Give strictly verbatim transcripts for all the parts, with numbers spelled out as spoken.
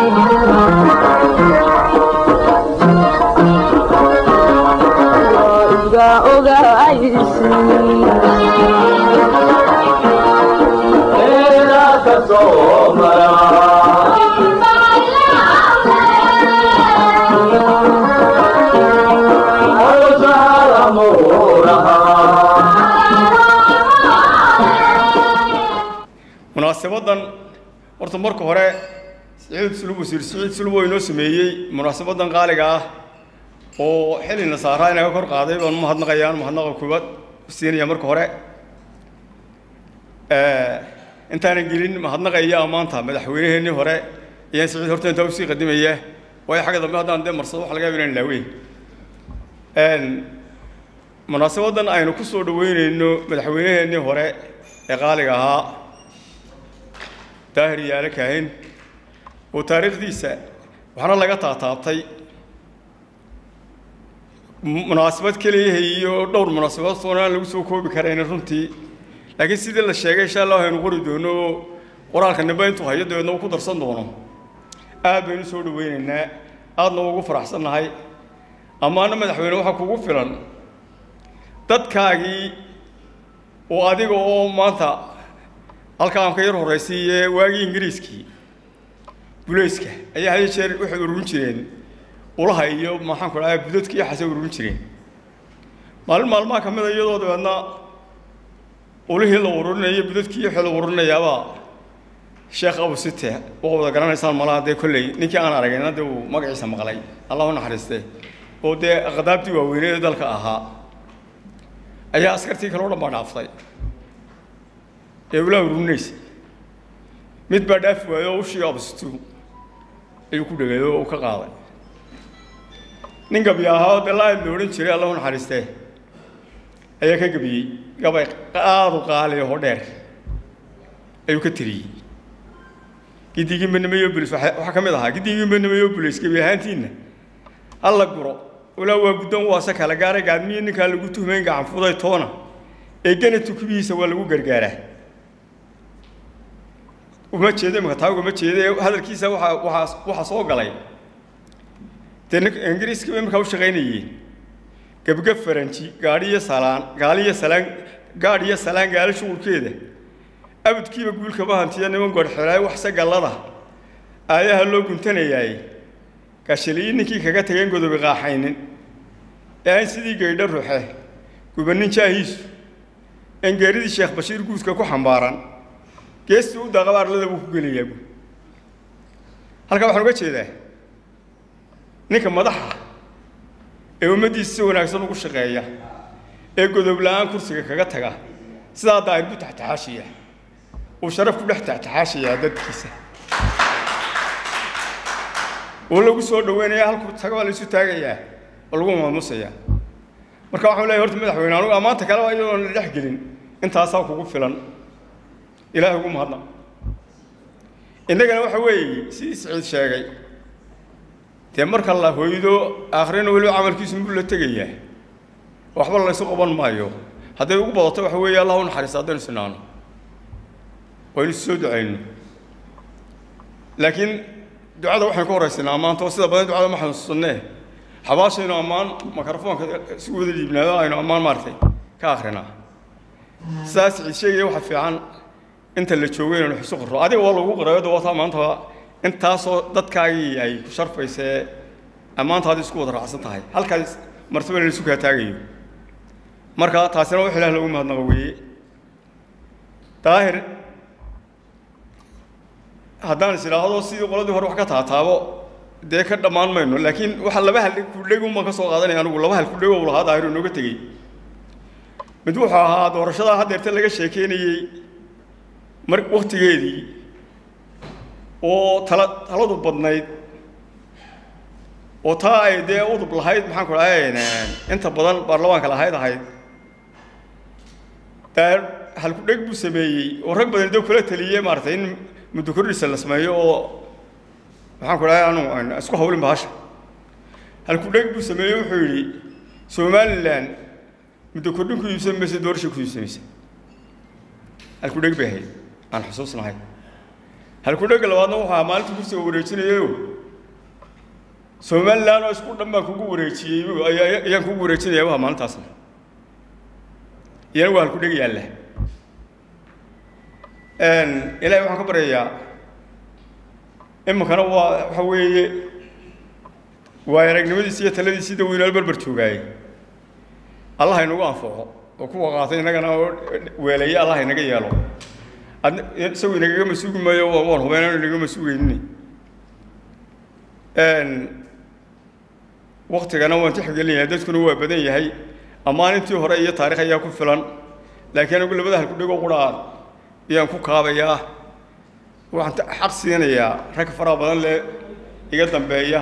munaasabadan horta marka hore Saciid Suluub wasiir Saciid Suluub oo inoo sameeyay munaasabadan qaaliga ah oo xilina saaray inaga kor qaaday baan mahadnaqayaan mahadnaqa kuwad siinaya marka hore ee intaan gelin mahadnaqaya maanta madaxweynaheennii hore iyo Saciid horta inta uu sii qadimaya way xaga dambe hadaan de marsado wax laga yaabin laaway een munaasabadan aynu ku soo dhaweynayno madaxweynaheennii hore ee qaaliga ahaa daahir yaala kaahin oo taariikhdiisa waxana laga taataabtay munaasabad kaliya iyo dhowr munaasabad soo lagu soo koobi kareen runtii laakiin sidii la sheegay insha Allah aynu qori doono qoraalka nabayntu hay'adda uu ku darsan doono aad baynu soo dhaweynaynaa aadna ugu faraxsanahay amaana madaxweyne waxa kugu filan dadkaagii oo adiga oo maanta halkaan ka yar horeysay waagii Ingiriiskii bulayska ayaa hay jeer waxay ururin jireen ulaha iyo maxaan ku dhahay budadkii xasab ururin jireen maalin maalmaha kamid ah iyadoo dadna ulihii la ururinayo budadkii xil ururinayaaba Sheekh Abu Site oo wada garanaysan malaade kulay ninkii aan aragayna dad uu magaciisa maqlay Allahu naxariiste oo de qadaabtii waaweynee dalka ahaa ayaa askartii kale oo dhan dhaaftay ee wala ururinaysa mid baa dhaaf waayo oo Sheekh Abu Site ayuu ku dhagayo oo ka qaaday ninka biyaha dalay loorin jiray Allahu naxariiste ayaa ka gabiyay gabay qaadu qaali oo dheer ayuu ka tiriyay gidigii manamayo bulis waxa kamid ahaa gidigii manamayo bulis ka biyahantiina alla guro wala waa gudan waasa kala gaaray gaadmiye ninka lagu tuhmeen gacan fuday toona ee ganatu kubiisa waa lagu gargaaraa uma jeedo ma taago ma jeedo hadalkiisa waxa waxa waxa soo galay tan Ingiriiska markaa u shaqeynayay gabgab Faranji gaariye salaan gaaliye salaan gaariye salaan gaal shulkeeda abadkiiba guulka bahantiya niman god xiraay wax sagalada ayaha loo guntanayay kashiliinkii kaga tageen godob qaaxaynin ee sidii geedar ruuxe gubanin jaahiis in geeridii Sheekh Bashiir guuska ku xambaaran geestu u daqabaarlada uu ku geliyaa halka waxaan uga jeedaa ninka madaxa ee umadiisa wanaagsan ugu shaqeeya ee godob la'aan kursiga kaga taga sidaa daayir ku taxtaashiya oo sharaf ku dhex taxtaashiya dadkiisa oo lagu soo dhaweynaya halku taga la isu taagayaa oo lagu maamusaya marka waxaan leeyahay horta madaxweyne anigu amaanta kale waa inuu la dhex gelin intaas kugu filan ilaahay ugu mahadnaq innagana waxa weeye si Saciid sheegay te marka la hooydo aakhirina wali amalkiisu muu la tagayaa waxba la isoo qaban maayo haday ugu badato waxa weeye Allah u naxariisto hadan sinaano way soo ducayno laakiin ducada waxaan ka horeysanaa maanta sida badan ducada ma xasuusnaa xabaashayna amaan mikrofoonka si wada diibnaado aynu amaan maartay ka akhrina saas sheegay waxa fiican inta la joogay inuu xusu qoro adiga waa lagu qorayo wata maanta intaas oo dadkaagii ay ku sharfaysay amaanta hada isku wada raacsan tahay halkaas martaba la isku ka taagayo marka taasina wax ilaahay lagu mahadnaqo weeye daahir haddaan isiraahdo sidii qoladii hore wax ka taataabo de ka dhamaan mayno laakiin waxa laba hal ku dhago ma ka soo qaadanay anigu laba hal ku dhago walaha daahir inoo ka tagay mid waxa ahaa doorashada hadeerta laga sheekeynayay mar waqtigeedii oo tala taladu badnayd oo taa ay de udub lahayd maxaan ku raacaynaa inta badan baarlamaanka lahayd ahayd taa hal ku dhag buu sameeyay oo rag badan dad kala taliyay maartay in muddo kordhisa la sameeyo oo waxaan ku raacaynaa anu isku hawlin baasha hal ku dhag buu sameeyay wuxuu yiri Somaliland muddo kordhin ku iibsan meesha doorasho ku iibsanaysa hal ku dhag bay ahayd aan xusuusnahay هل كل رجل وانا وها مالت كوسي وريتشين يو سومال لا ناس كل دم كوكو وريتشي أي أي كوكو وريتشين يوها مالت أصلا يلوه هل كل رجل يلا أن إلى يوم كبر يا إما كانوا حوي ويرجع نودي سيا تلذي سيدا وينال بربرتوجاي الله ينوع فوق وكوا قاطين نجنا ويلي الله ينجي يالو أن سوي نجي مسوق ما يو وان هو أنا نجي مسوق إني أن وقت كنا وانت حق لي هذا تكون هو بدن يهي أما أنت هراء تاريخ ياكل فلان لكن أقول بدها كل جو قرآن يانكو كابيا وأنت حقسين يا رك فرا بدن ل يقدم بيا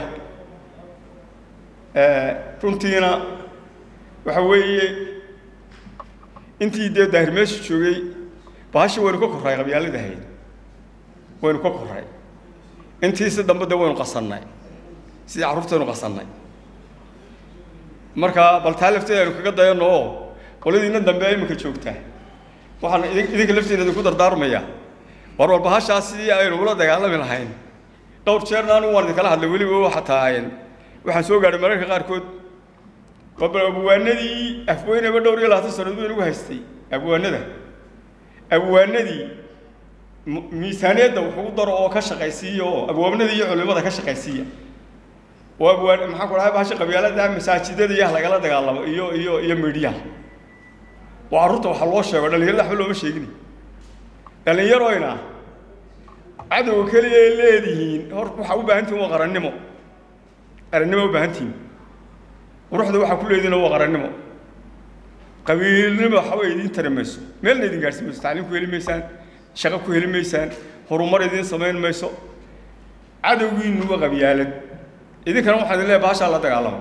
runtiina waxa weeye intii dee daahirmeesha joogay baashi waynu ka korray qabyaalada ahayd waynu ka korray intiisa dambe dee waynu qasannay sidii carruurtaynu qasannay marka bal taa lafteeda aynu kaga dayano oo qoladiina dambe iminka joogtaa waxaan idinka lafteeda idinku dardaarmayaa war war bahashaas sidii aynu ula dagaalami lahayn dhowr jeerna anu waan idinkala hadlay weliba waxa tahaayeen waxaan soo gaaray mararka qaarkood abwaanadii afweynaba dhowr iyo labaatan sanadood inagu haystay abwaanada abwaanadii miisaaniyadda wuxuu daro oo ka shaqaysiiyo oo abwaanadii iyo culimada ka shaqaysiiya oo abwaan maxaa ku dhahay bahasha qabyaalada masaajidada iyo lagala dagaalamo iyo iyo iyo media waa carruurta waxa loo sheego dhalinyarada waxba looma sheegin dhalinyaroyna cadow kaliya leedihiin hor waxa u baahan tahay waa qarannimo qarannimo u baahan tahay ruuxda waxa ku leedina waa qarannimo qabiilnimo waxa way idin tarmayso meelna idin gaarsiimayso tacliin ku heli maysaan shaqo ku heli maysaan horumar idin sameyn mayso cadowgiinu waa qabyaalad idinkana waxaad leeyahay bahasha la dagaalamo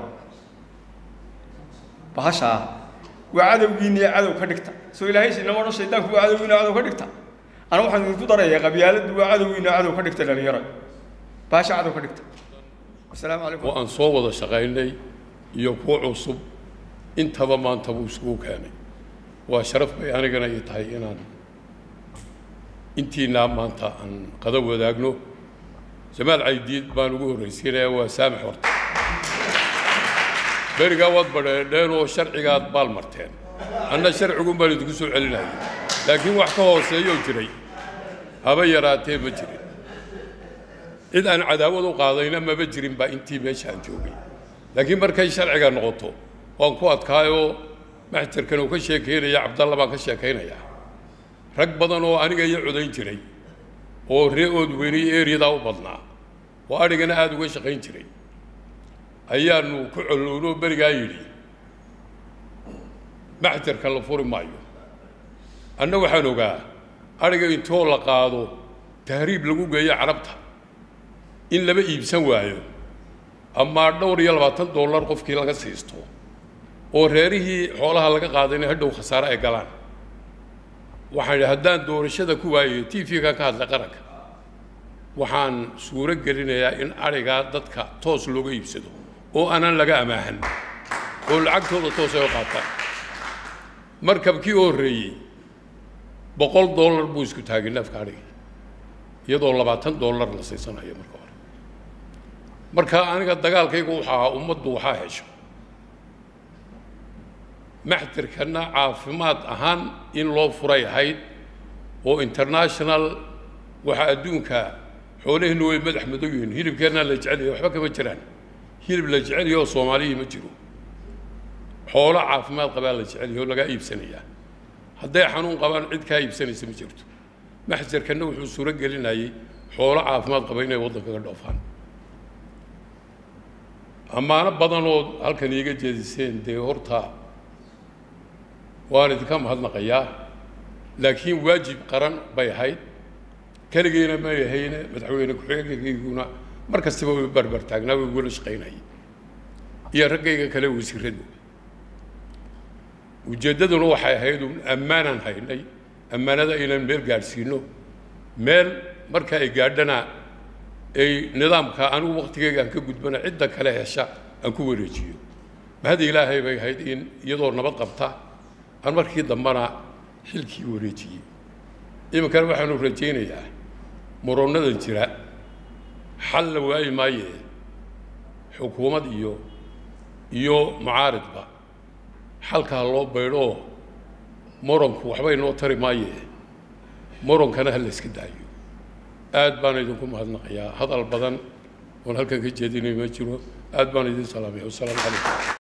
bahasha waa cadowgiinu cadow ka dhigta soo ilaahay sinama oo shaydaanku waa cadowgiinu cadow ka dhigta ana waxaan idinku darayaa qabyaalad waa cadowgiinu cadow ka dhigta dhalinyaro bahasha cadow ka dhigta assalaamu calaykum waan soo wada shaqaynay iyo kuwa cusub intaba maanta buu isugu keenay waa sharaf bay anigana ay tahay inaan intiina maanta aan qada wadaagno jamaal caydiid baan ugu horeysiinaya waa saamax horta beriga wad badheedheen oo sharcigaad baal marteen anna sharcigu baan idinku soo celinayay laakiin wax ka hooseeyo jiray haba yaraatee ma jirin cid aan cadaawad u qaadayna maba jirin baa intii meesha aan joogay laakiin markay sharciga noqoto waan ku adkaayo maxjarkan uu ka sheekeynaya cabdalla baan ka sheekeynaya rag badan oo aniga iyo codayn jiray oo reeood weynay eeriyada u badnaa oo arigana aad uga shaqayn jiray ayaanu ku colowno berigaa yidhi maxjarka la furi maayo anna waxaan ogaa ariga intoo la qaado tahriib lagu geeyo carabta in laba iibsan waayo ama dhowr iyo labaatan dollar qofkii laga siisto oo reerihii xoolaha laga qaadayna hadhow khasaare ay galaan waxaan haddaan doorashada ku waayay T V-ga ka hadla qaranka waxaan suuro gelinayaa in ariga dadka toos looga iibsado oo aanan laga amaahan oo lacagtooda toos ay qaataan markabkii oo reeyay boqol dollar buu isku taagay nafka ariga iyadoo labaatan dollar la siisanayo marka hore marka aniga dagaalkaygu waxa ummaddu waxa hesho maxtarkana caafimaad ahaan in loo furay ahayd oo international waxa adduunka xoolaheenu way madax madow yihiin hilibkeena la jecel yahay waxba kama jiraan hilib la jecel yahay oo Soomaaliya ma jiro xoolo caafimaad qabaa la jecel yahay oo laga iibsanaya hadday xanuun qabaan cid ka iibsanaysa ma jirto maxtarkana wuxuu suuro gelinayay xoolo caafimaad qaba inay waddanka ka dhoofaan amaana badan oo halkan iiga jeediseen dee horta waan idinka mahadnaqayaa laakiin waajib qaran bay ahayd kaligeena ma yahayna madaxweyne ku-xigeenkayguna mar kastaba way barbar taagnaa way wada shaqaynayay iyo raggayga kale wasiiradu ujeeddaduna waxay ahayd ammaanan haynay ammaanada inaan meel gaadhsiino meel marka ay gaadhana ay nidaamka anigu waqtigeyga aan ka gudbana cidda kale hesha aan ku wareejiyo mahadi ilaahay bay ahayd in iyadoo nabad qabta aan markii dambana xilkii wareejiyey iminkan waxaanu rajaynayaa murannadan jira xal la waayi maaye xukuumad iyo iyo mucaaridba xalkaa loo baydho muranku waxba inoo tari maaye murankana ha la iska daayo aad baan idinku mahadnaqayaa hadal badan oon halkan ka jeedinay ma jiro aad baan idin salaamay wasalaamu calaykum